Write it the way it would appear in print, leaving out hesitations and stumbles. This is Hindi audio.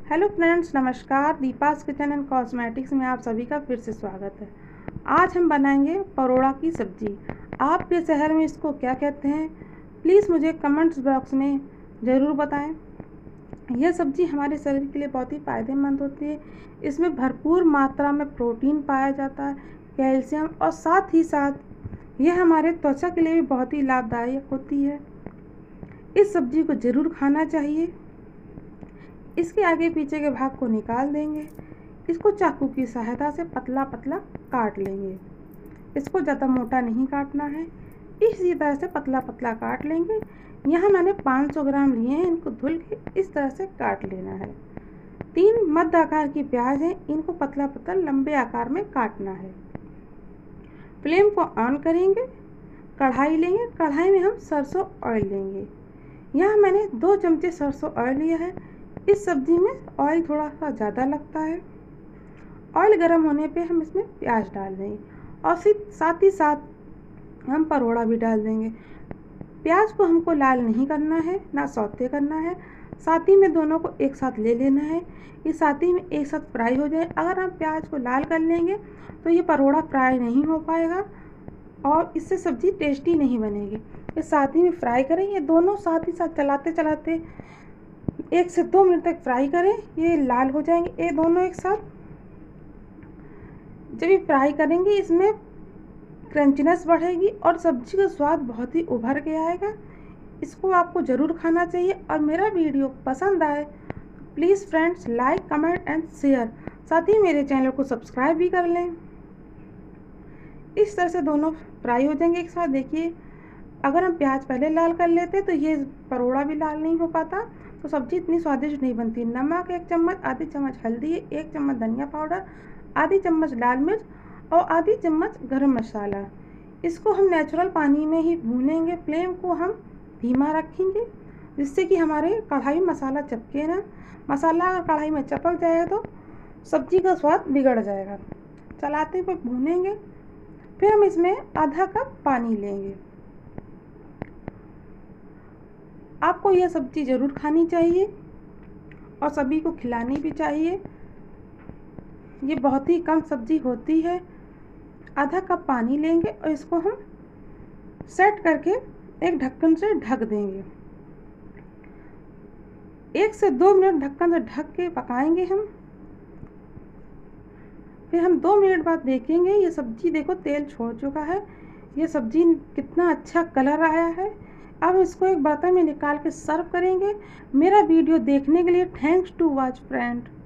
हेलो फ्रेंड्स, नमस्कार। दीपास किचन एंड कॉस्मेटिक्स में आप सभी का फिर से स्वागत है। आज हम बनाएंगे परोड़ा की सब्ज़ी। आपके शहर में इसको क्या कहते हैं, प्लीज़ मुझे कमेंट्स बॉक्स में ज़रूर बताएं। यह सब्ज़ी हमारे शरीर के लिए बहुत ही फ़ायदेमंद होती है। इसमें भरपूर मात्रा में प्रोटीन पाया जाता है, कैल्शियम, और साथ ही साथ यह हमारे त्वचा के लिए भी बहुत ही लाभदायक होती है। इस सब्ज़ी को ज़रूर खाना चाहिए। इसके आगे पीछे के भाग को निकाल देंगे। इसको चाकू की सहायता से पतला पतला काट लेंगे। इसको ज़्यादा मोटा नहीं काटना है, इसी तरह से पतला पतला काट लेंगे। यहाँ मैंने 500 ग्राम लिए हैं, इनको धुल के इस तरह से काट लेना है। 3 मध्य आकार की प्याज हैं, इनको पतला पतला लंबे आकार में काटना है। फ्लेम को ऑन करेंगे, कढ़ाई लेंगे। कढ़ाई में हम सरसों ऑयल लेंगे। यहाँ मैंने 2 चमचे सरसों ऑयल लिया है। इस सब्ज़ी में ऑयल थोड़ा सा ज़्यादा लगता है। ऑयल गर्म होने पे हम इसमें प्याज डाल देंगे और साथ ही साथ हम परोड़ा भी डाल देंगे। प्याज को हमको लाल नहीं करना है, ना सौते करना है। साथ ही में दोनों को एक साथ ले लेना है, ये साथ ही में एक साथ फ्राई हो जाए। अगर हम प्याज को लाल कर लेंगे तो ये परोड़ा फ्राई नहीं हो पाएगा और इससे सब्ज़ी टेस्टी नहीं बनेगी। ये साथ ही में फ्राई करें। ये दोनों साथ ही साथ चलाते चलाते 1 से 2 मिनट तक फ्राई करें। ये लाल हो जाएंगे ये दोनों एक साथ। जब ये फ्राई करेंगे इसमें क्रंचनेस बढ़ेगी और सब्जी का स्वाद बहुत ही उभर के आएगा। इसको आपको ज़रूर खाना चाहिए। और मेरा वीडियो पसंद आए तो please friends like, comment and share. साथ ही मेरे चैनल को सब्सक्राइब भी कर लें। इस तरह से दोनों फ्राई हो जाएंगे एक साथ। देखिए, अगर हम प्याज पहले लाल कर लेते तो ये परोड़ा भी लाल नहीं हो पाता, तो सब्ज़ी इतनी स्वादिष्ट नहीं बनती। नमक 1 चम्मच, आधी चम्मच हल्दी, 1 चम्मच धनिया पाउडर, आधी चम्मच लाल मिर्च और आधी चम्मच गरम मसाला। इसको हम नेचुरल पानी में ही भूनेंगे। फ्लेम को हम धीमा रखेंगे जिससे कि हमारे कढ़ाई मसाला चिपके ना। मसाला अगर कढ़ाई में चिपक जाएगा तो सब्ज़ी का स्वाद बिगड़ जाएगा। चलाते हुए भूनेंगे। फिर हम इसमें आधा कप पानी लेंगे। आपको यह सब्ज़ी ज़रूर खानी चाहिए और सभी को खिलानी भी चाहिए। ये बहुत ही कम सब्ज़ी होती है। आधा कप पानी लेंगे और इसको हम सेट करके एक ढक्कन से ढक देंगे। 1 से 2 मिनट ढक्कन से ढक के पकाएंगे हम। फिर हम 2 मिनट बाद देखेंगे। ये सब्ज़ी देखो तेल छोड़ चुका है। ये सब्ज़ी कितना अच्छा कलर आया है। अब इसको एक बर्तन में निकाल के सर्व करेंगे। मेरा वीडियो देखने के लिए थैंक्स टू वॉच फ्रेंड।